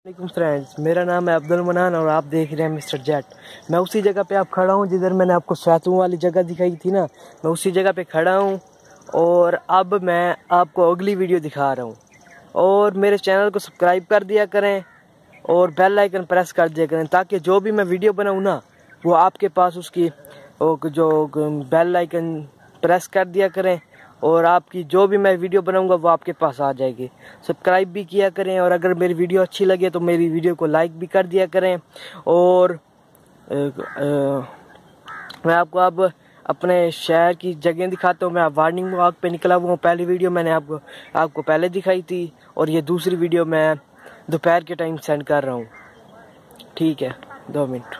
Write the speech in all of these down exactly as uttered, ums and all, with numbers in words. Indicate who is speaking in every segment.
Speaker 1: Friends, मेरा नाम है अब्दुल मनान और आप देख रहे हैं मिस्टर जेट। मैं उसी जगह पे आप खड़ा हूँ जिधर मैंने आपको सैतुओं वाली जगह दिखाई थी ना, मैं उसी जगह पे खड़ा हूँ। और अब मैं आपको अगली वीडियो दिखा रहा हूँ। और मेरे चैनल को सब्सक्राइब कर दिया करें और बेल आइकन प्रेस कर दिया करें, ताकि जो भी मैं वीडियो बनाऊँ ना वो आपके पास उसकी जो बेल आइकन प्रेस कर दिया करें और आपकी जो भी मैं वीडियो बनाऊंगा वो आपके पास आ जाएगी। सब्सक्राइब भी किया करें और अगर मेरी वीडियो अच्छी लगे तो मेरी वीडियो को लाइक भी कर दिया करें। और आ, आ, मैं आपको अब अपने शहर की जगह दिखाता हूँ। मैं वार्निंग वॉक पे निकला हुआ हूँ। पहली वीडियो मैंने आपको आपको पहले दिखाई थी और ये दूसरी वीडियो मैं दोपहर के टाइम सेंड कर रहा हूँ। ठीक है, दो मिनट।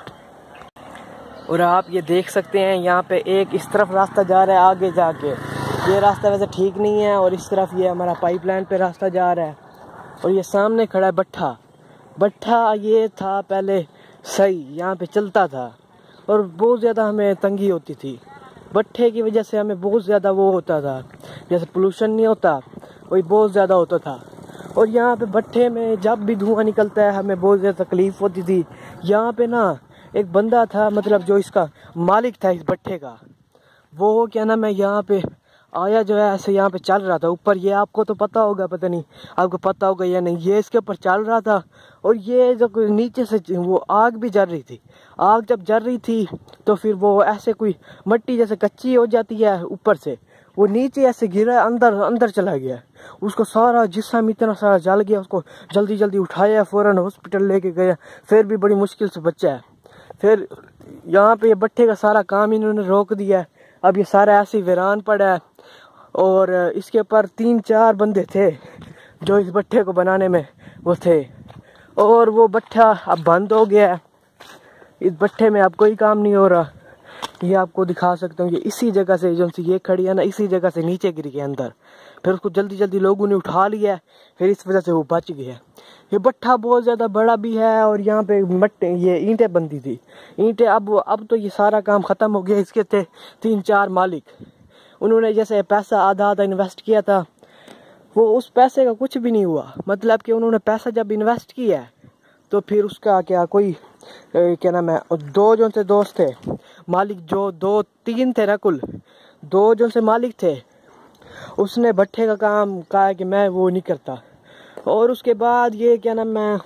Speaker 1: और आप ये देख सकते हैं यहाँ पे एक इस तरफ रास्ता जा रहा है, आगे जाके ये रास्ता वैसे ठीक नहीं है, और इस तरफ ये हमारा पाइपलाइन पे रास्ता जा रहा है। और ये सामने खड़ा है भट्ठा। भट्ठा ये था पहले सही, यहाँ पे चलता था और बहुत ज़्यादा हमें तंगी होती थी। भट्ठे की वजह से हमें बहुत ज़्यादा वो होता था, जैसे पोल्यूशन नहीं होता वही बहुत ज़्यादा होता था। और यहाँ पे भट्ठे में जब भी धुआं निकलता है हमें बहुत ज़्यादा तकलीफ़ होती थी। यहाँ पे ना एक बंदा था, मतलब जो इसका मालिक था इस भट्ठे का, वो क्या नाम है यहाँ पे आया जो है ऐसे यहाँ पे चल रहा था ऊपर। ये आपको तो पता होगा, पता नहीं आपको पता होगा या नहीं, ये इसके ऊपर चल रहा था। और ये जो नीचे से वो आग भी जल रही थी। आग जब जल रही थी तो फिर वो ऐसे कोई मिट्टी जैसे कच्ची हो जाती है ऊपर से, वो नीचे ऐसे गिरा, अंदर अंदर चला गया। उसको सारा जिस्म इतना सारा जल गया, उसको जल्दी जल्दी उठाया, फौरन हॉस्पिटल लेके गया, फिर भी बड़ी मुश्किल से बचा है। फिर यहाँ पे ये भट्ठे का सारा काम इन्होंने रोक दिया। अब ये सारा ऐसे वीरान पड़ा है। और इसके ऊपर तीन चार बंदे थे जो इस भट्ठे को बनाने में वो थे, और वो भट्ठा अब बंद हो गया है। इस भट्ठे में अब कोई काम नहीं हो रहा। ये आपको दिखा सकता हूँ, ये इसी जगह से जो सी ये खड़ी है ना, इसी जगह से नीचे गिर गया अंदर। फिर उसको जल्दी जल्दी लोगों ने उठा लिया, फिर इस वजह से वो बच गया। ये भट्ठा बहुत ज़्यादा बड़ा भी है और यहाँ पे मट्टे ये ईंटें बनती थी, ईंटें। अब अब तो ये सारा काम ख़त्म हो गया। इसके थे तीन चार मालिक, उन्होंने जैसे पैसा आधा आधा इन्वेस्ट किया था, वो उस पैसे का कुछ भी नहीं हुआ। मतलब कि उन्होंने पैसा जब इन्वेस्ट किया तो फिर उसका क्या कोई ए, क्या नाम है, दो जो से दोस्त थे मालिक, जो दो तीन थे ना, कुल दो जो से मालिक थे, उसने भट्ठे का काम कहा कि मैं वो नहीं करता। और उसके बाद ये क्या नाम है,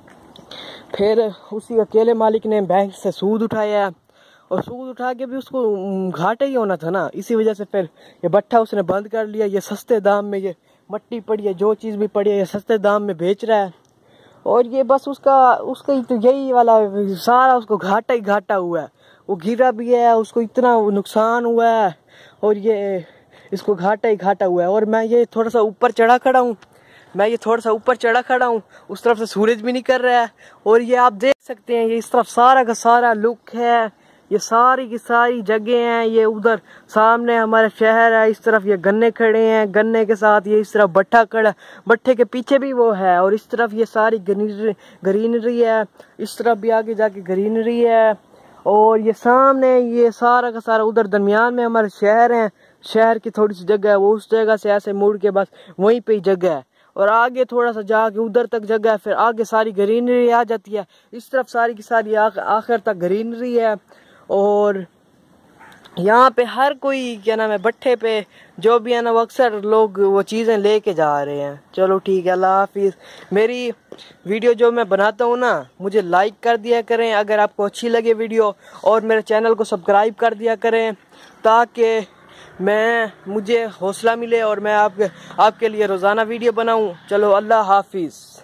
Speaker 1: फिर उसी अकेले मालिक ने बैंक से सूद उठाया, और सूद उठा के भी उसको घाटा ही होना था ना। इसी वजह से फिर ये भट्ठा उसने बंद कर लिया। ये सस्ते दाम में, ये मट्टी पड़ी है, जो चीज़ भी पड़ी है, ये सस्ते दाम में बेच रहा है। और ये बस उसका उसका ही तो यही वाला सारा उसको घाटा ही घाटा हुआ है। वो गिरा भी है, उसको इतना नुकसान हुआ है, और ये इसको घाटा ही घाटा हुआ है। और मैं ये थोड़ा सा ऊपर चढ़ा खड़ा हूँ मैं ये थोड़ा सा ऊपर चढ़ा खड़ा हूँ उस तरफ से सूरज भी नहीं कर रहा है। और ये आप देख सकते हैं, ये इस तरफ सारा का सारा लुक है, ये सारी की सारी जगह हैं। ये उधर सामने हमारा शहर है, इस तरफ ये गन्ने खड़े हैं, गन्ने के साथ ये इस तरफ भट्ठा खड़ा, भट्ठे के पीछे भी वो है, और इस तरफ ये सारी ग्रीनरी ग्रीनरी है, इस तरफ भी आगे जाके ग्रीनरी है। और ये सामने ये सारा का सारा उधर दरमियान में हमारे शहर है, शहर की थोड़ी सी जगह है, वो उस जगह से ऐसे मुड़ के बस वहीं पे ही जगह है। और आगे थोड़ा सा जाके उधर तक जगह है, फिर आगे सारी ग्रीनरी आ जाती है। इस तरफ सारी की सारी आखिर तक ग्रीनरी है। और यहाँ पे हर कोई क्या नाम है, भट्ठे पे जो भी है ना, वो अक्सर लोग वो चीज़ें लेके जा रहे हैं। चलो ठीक है, अल्लाह हाफिज़। मेरी वीडियो जो मैं बनाता हूँ ना, मुझे लाइक कर दिया करें अगर आपको अच्छी लगे वीडियो, और मेरे चैनल को सब्सक्राइब कर दिया करें, ताकि मैं मुझे हौसला मिले और मैं आपके आपके लिए रोज़ाना वीडियो बनाऊँ। चलो, अल्लाह हाफिज़।